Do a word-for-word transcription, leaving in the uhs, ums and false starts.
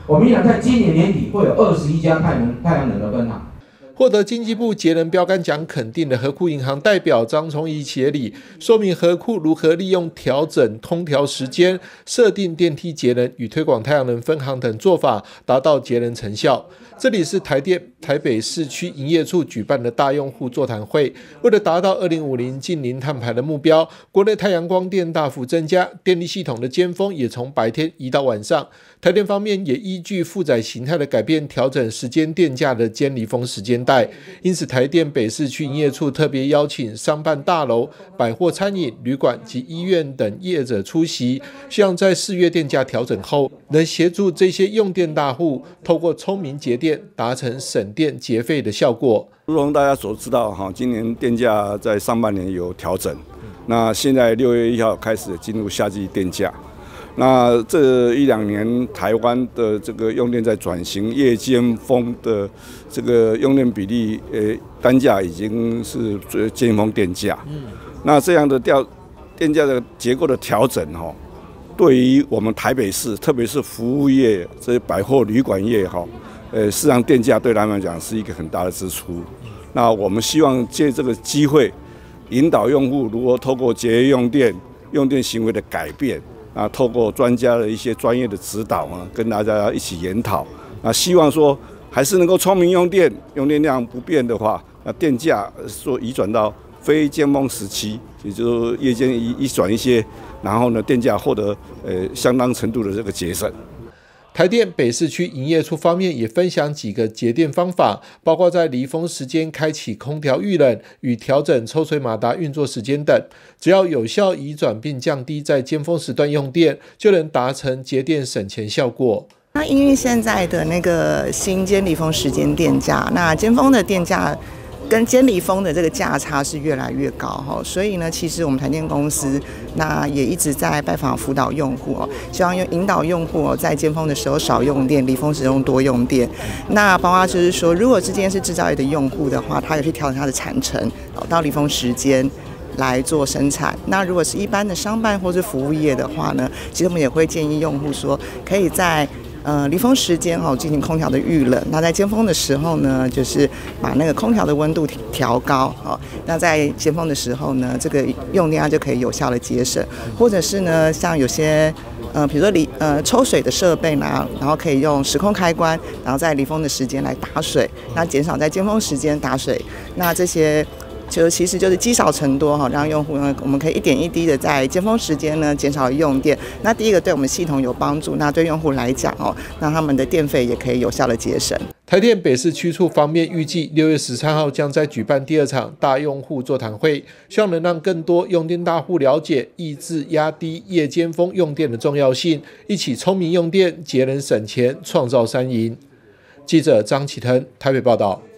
我们想在今年年底会有二十一家太能太阳能的分行。 获得经济部节能标杆奖肯定的和库银行代表张崇仪协理说明和库如何利用调整空调时间、设定电梯节能与推广太阳能分行等做法，达到节能成效。这里是台电台北市区营业处举办的大用户座谈会，为了达到二零五零净零碳排的目标，国内太阳光电大幅增加，电力系统的尖峰也从白天移到晚上。台电方面也依据负载形态的改变，调整时间电价的尖离峰时间带。因此，台电北市区营业处特别邀请商办大楼、百货、餐饮、旅馆及医院等业者出席，希望在四月电价调整后，能协助这些用电大户透过聪明节电，达成省电节费的效果。 如同大家所知道，哈，今年电价在上半年有调整，那现在六月一号开始进入夏季电价。那这一两年，台湾的这个用电在转型，夜尖峰的这个用电比例，呃，单价已经是尖峰电价。嗯，那这样的调电价的结构的调整，哈，对于我们台北市，特别是服务业、这些百货、旅馆业，哈，呃，事实上电价对他们来讲是一个很大的支出。那我们希望借这个机会，引导用户如何透过节约用电、用电行为的改变。啊，透过专家的一些专业的指导啊，跟大家一起研讨。啊，希望说还是能够聪明用电，用电量不变的话，那电价说移转到非尖峰时期，也就是夜间移移转一些，然后呢，电价获得呃相当程度的这个节省。 台电北市区营业处方面也分享几个节电方法，包括在离峰时间开启空调预冷与调整抽水马达运作时间等，只要有效移转并降低在尖峰时段用电，就能达成节电省钱效果。 那因为现在的那个新尖离峰时间电价，那尖峰的电价跟尖离峰的这个价差是越来越高哈，所以呢，其实我们台电公司那也一直在拜访辅导用户哦，希望用引导用户在尖峰的时候少用电，离峰时用多用电。那包括就是说，如果今天是制造业的用户的话，他也去调整他的产程到离峰时间来做生产。那如果是一般的商办或是服务业的话呢，其实我们也会建议用户说，可以在呃，离峰时间哈进行空调的预冷，那在尖峰的时候呢，就是把那个空调的温度调高哦。那在尖峰的时候呢，这个用电量就可以有效的节省，或者是呢，像有些呃，比如说离呃抽水的设备呢，然后可以用时空开关，然后在离峰的时间来打水，那减少在尖峰时间打水，那这些。就其实就是积少成多哈，让用户呢，我们可以一点一滴的在尖峰时间呢减少用电。那第一个对我们系统有帮助，那对用户来讲哦，那他们的电费也可以有效的节省。 台电北市区处方面预计六月十三号将在举办第二场大用户座谈会，希望能让更多用电大户了解抑制压低夜尖峰用电的重要性，一起聪明用电、节能省钱，创造三赢。记者张启腾台北报道。